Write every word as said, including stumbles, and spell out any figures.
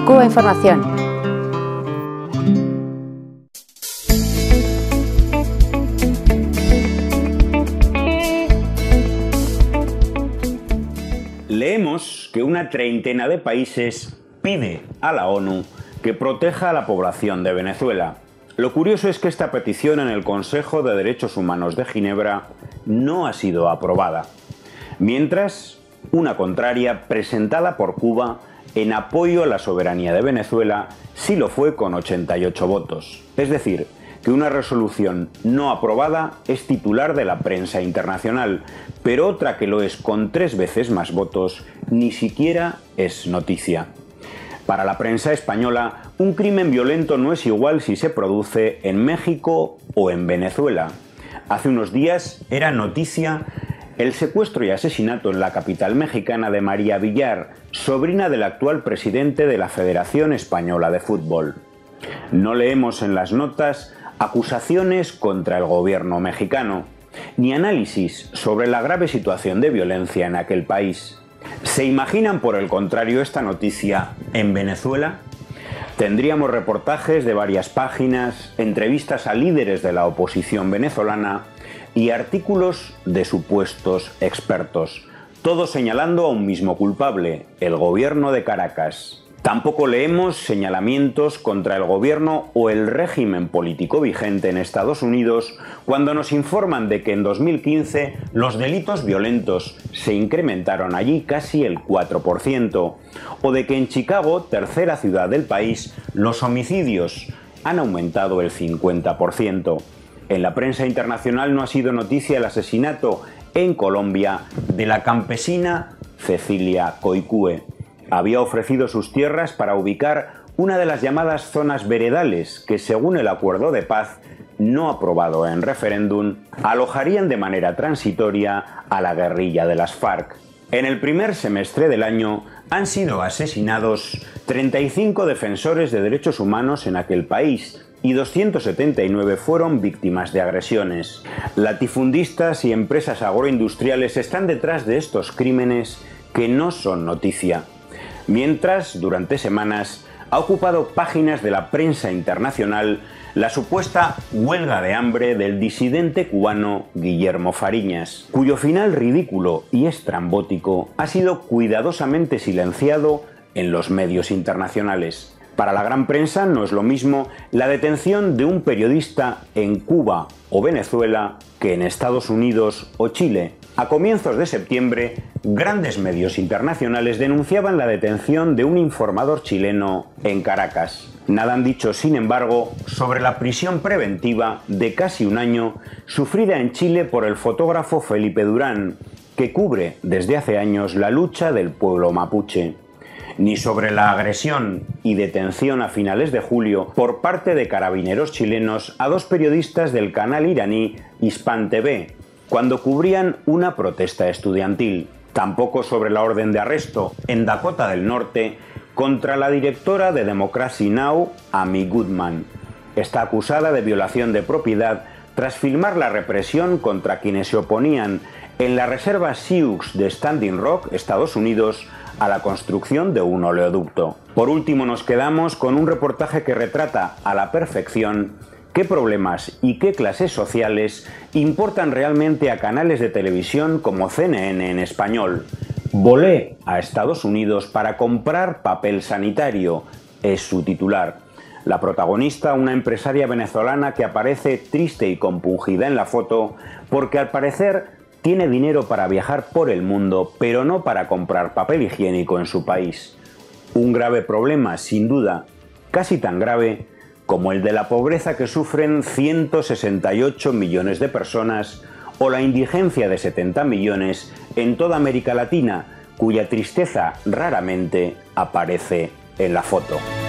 Cuba Información. Leemos que una treintena de países pide a la ONU que proteja a la población de Venezuela. Lo curioso es que esta petición en el Consejo de Derechos Humanos de Ginebra no ha sido aprobada. Mientras, una contraria presentada por Cuba en apoyo a la soberanía de Venezuela sí lo fue con ochenta y ocho votos. Es decir, que una resolución no aprobada es titular de la prensa internacional, pero otra que lo es con tres veces más votos ni siquiera es noticia. Para la prensa española, un crimen violento no es igual si se produce en México o en Venezuela. Hace unos días era noticia el secuestro y asesinato en la capital mexicana de María Villar, sobrina del actual presidente de la Federación Española de Fútbol. No leemos en las notas acusaciones contra el gobierno mexicano, ni análisis sobre la grave situación de violencia en aquel país. ¿Se imaginan, por el contrario, esta noticia en Venezuela? Tendríamos reportajes de varias páginas, entrevistas a líderes de la oposición venezolana y artículos de supuestos expertos, todos señalando a un mismo culpable, el gobierno de Caracas. Tampoco leemos señalamientos contra el gobierno o el régimen político vigente en Estados Unidos cuando nos informan de que en dos mil quince los delitos violentos se incrementaron allí casi el cuatro por ciento, o de que en Chicago, tercera ciudad del país, los homicidios han aumentado el cincuenta por ciento. En la prensa internacional no ha sido noticia el asesinato en Colombia de la campesina Cecilia Coicue. Había ofrecido sus tierras para ubicar una de las llamadas zonas veredales que, según el acuerdo de paz no aprobado en referéndum, alojarían de manera transitoria a la guerrilla de las FARC. En el primer semestre del año han sido asesinados treinta y cinco defensores de derechos humanos en aquel país y doscientos setenta y nueve fueron víctimas de agresiones. Latifundistas y empresas agroindustriales están detrás de estos crímenes que no son noticia. Mientras, durante semanas, ha ocupado páginas de la prensa internacional la supuesta huelga de hambre del disidente cubano Guillermo Fariñas, cuyo final ridículo y estrambótico ha sido cuidadosamente silenciado en los medios internacionales. Para la gran prensa no es lo mismo la detención de un periodista en Cuba o Venezuela que en Estados Unidos o Chile. A comienzos de septiembre, grandes medios internacionales denunciaban la detención de un informador chileno en Caracas. Nada han dicho, sin embargo, sobre la prisión preventiva de casi un año sufrida en Chile por el fotógrafo Felipe Durán, que cubre desde hace años la lucha del pueblo mapuche. Ni sobre la agresión y detención a finales de julio por parte de carabineros chilenos a dos periodistas del canal iraní Hispan T V, cuando cubrían una protesta estudiantil. Tampoco sobre la orden de arresto en Dakota del Norte contra la directora de Democracy Now, Amy Goodman. Está acusada de violación de propiedad tras filmar la represión contra quienes se oponían en la reserva Sioux de Standing Rock, Estados Unidos, a la construcción de un oleoducto. Por último, nos quedamos con un reportaje que retrata a la perfección qué problemas y qué clases sociales importan realmente a canales de televisión como C N N en español. Volé a Estados Unidos para comprar papel sanitario, es su titular. La protagonista, una empresaria venezolana que aparece triste y compungida en la foto porque al parecer tiene dinero para viajar por el mundo, pero no para comprar papel higiénico en su país. Un grave problema, sin duda, casi tan grave como el de la pobreza que sufren ciento sesenta y ocho millones de personas o la indigencia de setenta millones en toda América Latina, cuya tristeza raramente aparece en la foto.